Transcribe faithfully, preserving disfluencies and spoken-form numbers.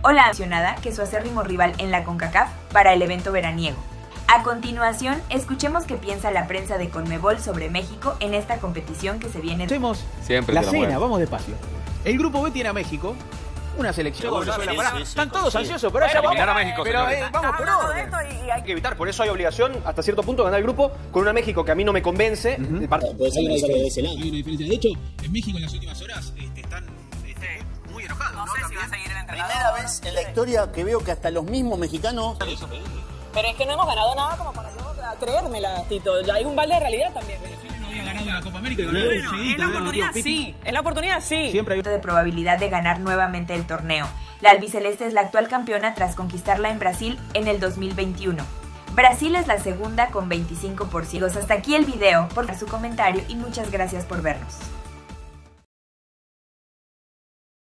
o la mencionada que su acérrimo rival en la CONCACAF para el evento veraniego. A continuación, escuchemos qué piensa la prensa de Conmebol sobre México en esta competición que se viene. Hacemos Siempre la te la cena, muevo. vamos despacio. El grupo B tiene a México, una selección. Seguro, Bueno, sí, pará, sí, sí, están sí, todos sí. ansiosos, pero allá Bueno, vamos. eliminar a México, Pero señores. eh, vamos por orden. Hay que evitar, por eso hay obligación hasta cierto punto de ganar el grupo con una México que a mí no me convence. Uh-huh. El partido. Puede ser una diferencia de ese lado. Hay una diferencia. De hecho, en México en las últimas horas este, están este, muy enojados. No sé si va a seguir el entrenador. Primera vez en la historia que veo que hasta los mismos mexicanos... Pero es que no hemos ganado nada como para yo creérmela, Tito. Hay un balde de realidad también. No había ganado la Copa América. Bueno, es la oportunidad sí, es la oportunidad sí. Siempre hay de probabilidad de ganar nuevamente el torneo. La albiceleste es la actual campeona tras conquistarla en Brasil en el dos mil veintiuno. Brasil es la segunda con veinticinco por ciento. Hasta aquí el video, por su comentario y muchas gracias por vernos.